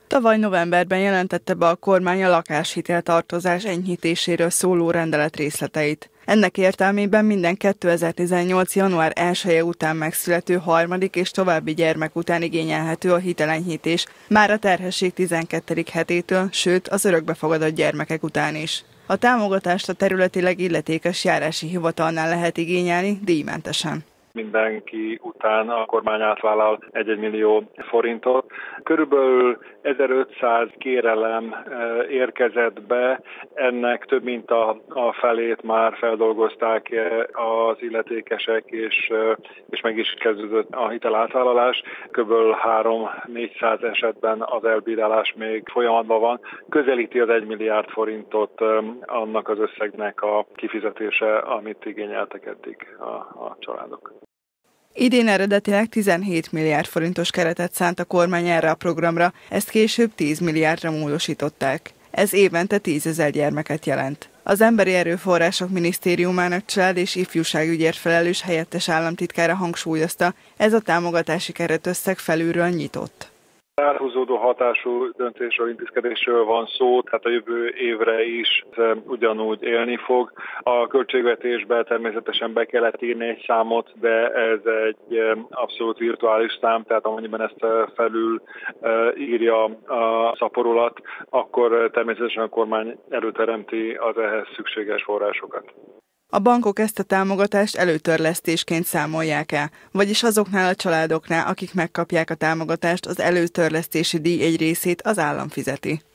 Tavaly novemberben jelentette be a kormány a lakáshitel tartozás enyhítéséről szóló rendelet részleteit. Ennek értelmében minden 2018. január 1-e után megszülető harmadik és további gyermek után igényelhető a hitelenyhítés, már a terhesség 12. hetétől, sőt az örökbefogadott gyermekek után is. A támogatást a területileg illetékes járási hivatalnál lehet igényelni díjmentesen. Mindenki után a kormány átvállal 1 millió forintot. Körülbelül 1500 kérelem érkezett be, ennek több mint a felét már feldolgozták az illetékesek, és meg is kezdődött a hitelátvállalás. Körülbelül 300-400 esetben az elbírálás még folyamatban van. Közelíti az 1 milliárd forintot annak az összegnek a kifizetése, amit igényeltek eddig a családok. Idén eredetileg 17 milliárd forintos keretet szánt a kormány erre a programra, ezt később 10 milliárdra módosították. Ez évente 10 000 gyermeket jelent. Az Emberi Erőforrások Minisztériumának család- és ifjúságügyért felelős helyettes államtitkára hangsúlyozta, ez a támogatási keretösszeg felülről nyitott. Elhúzódó hatású döntésről, intézkedésről van szó, tehát a jövő évre is ugyanúgy élni fog. A költségvetésbe természetesen be kellett írni egy számot, de ez egy abszolút virtuális szám, tehát amennyiben ezt felül írja a szaporulat, akkor természetesen a kormány előteremti az ehhez szükséges forrásokat. A bankok ezt a támogatást előtörlesztésként számolják el, vagyis azoknál a családoknál, akik megkapják a támogatást, az előtörlesztési díj egy részét az állam fizeti.